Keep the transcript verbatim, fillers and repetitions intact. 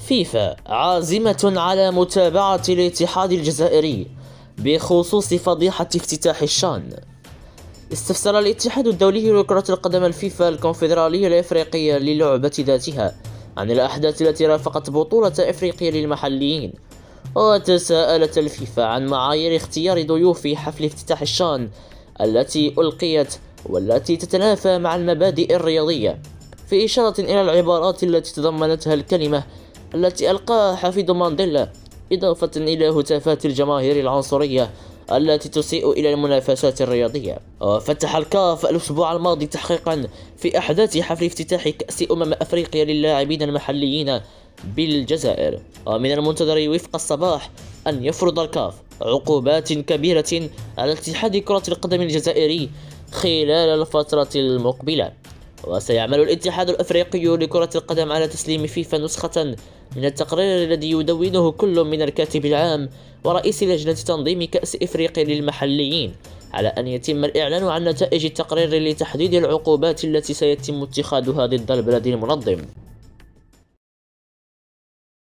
فيفا عازمة على متابعة الاتحاد الجزائري بخصوص فضيحة افتتاح الشان. استفسر الاتحاد الدولي لكرة القدم الفيفا الكونفدرالية الإفريقية للعبة ذاتها عن الأحداث التي رافقت بطولة إفريقيا للمحليين، وتساءلت الفيفا عن معايير اختيار ضيوف حفل افتتاح الشان التي ألقيت والتي تتنافى مع المبادئ الرياضية، في إشارة إلى العبارات التي تضمنتها الكلمة التي ألقاها حفيد مانديلا، إضافة إلى هتافات الجماهير العنصرية التي تسيء إلى المنافسات الرياضية. وفتح الكاف الأسبوع الماضي تحقيقا في أحداث حفل افتتاح كأس أمم أفريقيا للاعبين المحليين بالجزائر، ومن المنتظر وفق الصباح أن يفرض الكاف عقوبات كبيرة على اتحاد كرة القدم الجزائري خلال الفترة المقبلة. وسيعمل الاتحاد الأفريقي لكرة القدم على تسليم فيفا نسخة من التقرير الذي يدونه كل من الكاتب العام ورئيس لجنة تنظيم كأس إفريقيا للمحليين على أن يتم الإعلان عن نتائج التقرير لتحديد العقوبات التي سيتم اتخاذها ضد البلد المنظم.